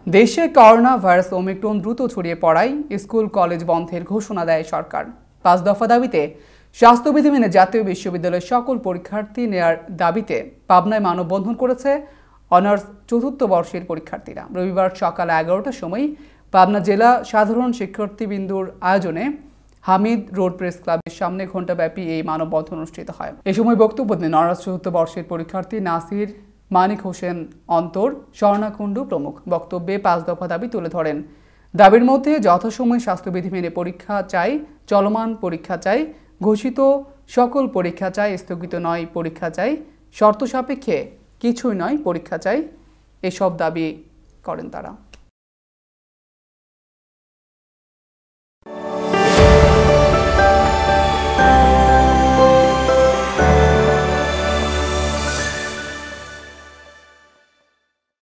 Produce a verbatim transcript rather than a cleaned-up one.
দেশে corona virus Omicron দ্রুত ছড়িয়ে পড়ায় স্কুল কলেজ বন্ধের ঘোষণা দেয় সরকার। পাঁচ দফা দাবিতে স্বাস্থ্যবিধি মেনে জাতীয় বিশ্ববিদ্যালয়ের সকল পরীক্ষার্থী নেয়ার দাবিতে পাবনায় মানববন্ধন করেছে অনার্স চতুর্থ বর্ষের পরীক্ষার্থীরা। রবিবার সকাল এগারোটার সময় পাবনা জেলা সাধারণ শিক্ষার্থীবৃন্দুর আয়োজনে হামিদ রোড প্রেস ক্লাবের সামনে ঘণ্টাব্যাপী এই মানববন্ধন অনুষ্ঠিত হয়। এ সময় বক্তব্য দেন অনার্স চতুর্থ বর্ষের পরীক্ষার্থী নাসির, মানিক হোসেন অন্তর, স্বর্ণাকুণ্ডু প্রমুখ। বক্তব্যে পাঁচ দফা দাবি তুলে ধরেন। দাবির মধ্যে যথাসময়ে স্বাস্থ্যবিধি মেনে পরীক্ষা চাই, চলমান পরীক্ষা চাই, ঘোষিত সকল পরীক্ষা চাই, স্থগিত নয় পরীক্ষা চাই, শর্ত সাপেক্ষে কিছুই নয় পরীক্ষা চাই, এসব দাবি করেন তারা।